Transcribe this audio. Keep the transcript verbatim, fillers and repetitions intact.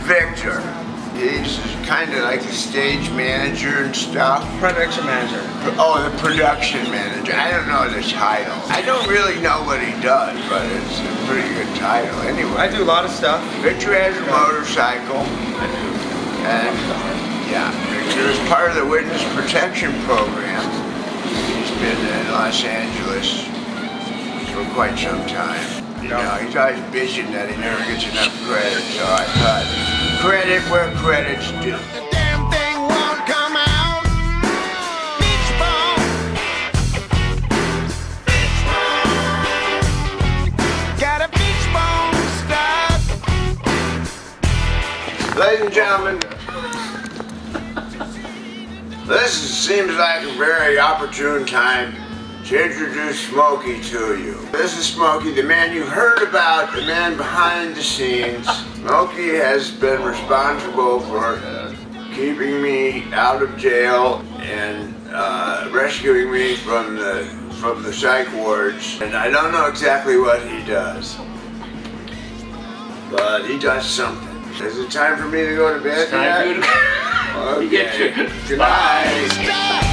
Victor. He's kind of like the stage manager and stuff. Production manager. Oh, the production manager. I don't know the title. I don't really know what he does, but it's a pretty good title anyway. I do a lot of stuff. Victor has a motorcycle. I do. And yeah, Victor is part of the witness protection program. He's been in Los Angeles for quite some time. You know, he's always bitching that he never gets enough credit, so I thought, credit where credit's due. The damn thing won't come out. Beach ball. Beach ball. Got a beach ball stuck. Ladies and gentlemen, this seems like a very opportune time to introduce Smokey to you. This is Smokey, the man you heard about, the man behind the scenes. Smokey has been responsible for keeping me out of jail and uh, rescuing me from the from the psych wards. And I don't know exactly what he does, but he does something. Is it time for me to go to bed? It's time for you to Okay. Good night.